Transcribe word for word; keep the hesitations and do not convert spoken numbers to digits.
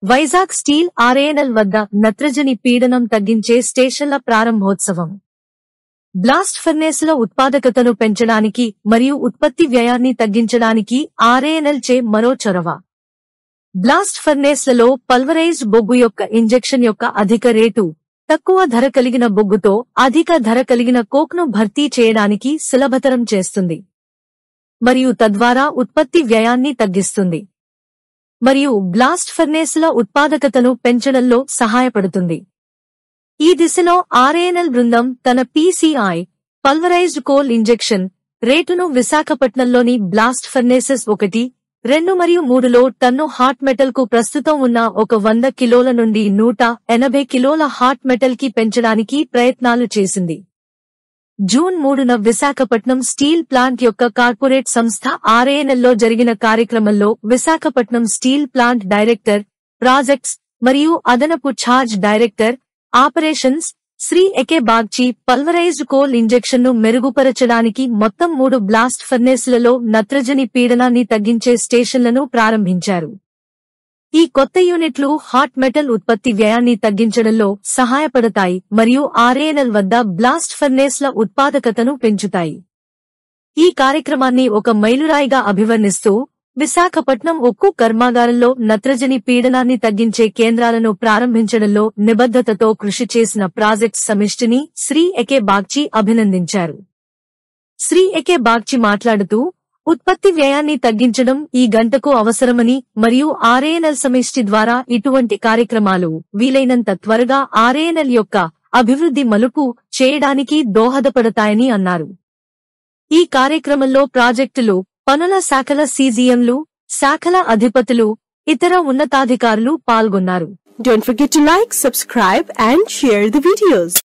Vizag steel RANL వద్ద నత్రజని పీడనం తగ్గించే స్టేషన్ల ప్రారంభోత్సవం. బ్లాస్ట్ ఫర్నేసుల ఉత్పాదకతను పెంచడానికి మరియు ఉత్పత్తి వ్యయాన్ని తగ్గించడానికి ఆర్ఏఎన్ఎల్ చే మరో చొరవ. బ్లాస్ట్ ఫర్నేస్లలో పల్వరైజ్డ్ బొగ్గు యొక్క ఇంజెక్షన్ యొక్క అధిక రేటు, తక్కువ ధర కలిగిన బొగ్గుతో అధిక ధర కలిగిన కోక్ను భర్తీ చేయడానికి సులభతరం చేస్తుంది మరియు తద్వారా ఉత్పత్తి వ్యయాన్ని తగ్గిస్తుంది మరియు బ్లాస్ట్ ఫర్నేసుల ఉత్పాదకతను పెంచడంలో సహాయపడుతుంది. ఈ దిశలో ఆర్ఏఎన్ఎల్ బృందం తన పీసీఐ పల్వరైజ్డ్ కోల్ ఇంజెక్షన్ రేటును విశాఖపట్నంలోని బ్లాస్ట్ ఫర్నేసెస్ ఒకటి, రెండు మరియు మూడులో టన్ను హాట్ మెటల్ కు ప్రస్తుతం ఉన్న ఒక వంద కిలోల నుండి నూట ఎనభై కిలోల హాట్ మెటల్ కి పెంచడానికి ప్రయత్నాలు చేసింది. జూన్ మూడున విశాఖపట్నం స్టీల్ ప్లాంట్ యొక్క కార్పొరేట్ సంస్థ ఆర్ఏఎన్ఎల్లో జరిగిన కార్యక్రమంలో Visakhapatnam steel plant director, projects మరియు అదనపు charge director, operations Shri A K Bagchi pulverised coal injection ను మెరుగుపరచడానికి మొత్తం మూడు బ్లాస్ట్ ఫర్నేసులలో నత్రజని పీడనాన్ని తగ్గించే స్టేషన్లను ప్రారంభించారు. ఈ కొత్త యూనిట్లు హాట్ మెటల్ ఉత్పత్తి వ్యయాన్ని తగ్గించడంలో సహాయపడతాయి మరియు ఆర్ఏఎన్ఎల్ వద్ద బ్లాస్ట్ ఫర్నేస్ల ఉత్పాదకతను పెంచుతాయి. ఈ కార్యక్రమాన్ని ఒక మైలురాయిగా అభివర్ణిస్తూ విశాఖపట్నం ఉక్కు కర్మాగారంలో నత్రజని పీడనాన్ని తగ్గించే కేంద్రాలను ప్రారంభించడంలో నిబద్ధతతో కృషి చేసిన ప్రాజెక్ట్స్ సమిష్టిని శ్రీ ఎకే బాగ్చి అభినందించారు. శ్రీ ఎకే బాగ్చి మాట్లాడుతూ, ఉత్పత్తి వ్యయాన్ని తగ్గించడం ఈ గంటకు అవసరమని మరియు ఆర్ఏఎన్ఎల్ సమిష్టి ద్వారా ఇటువంటి కార్యక్రమాలు వీలైనంత త్వరగా ఆర్ఏఎన్ఎల్ యొక్క అభివృద్ధి మలుపు చేయడానికి దోహదపడతాయని అన్నారు. ఈ కార్యక్రమంలో ప్రాజెక్టులు, పనుల శాఖల సీజీఎంలు, శాఖల అధిపతులు, ఇతర ఉన్నతాధికారులు పాల్గొన్నారు. Don't forget to like, subscribe and share the videos.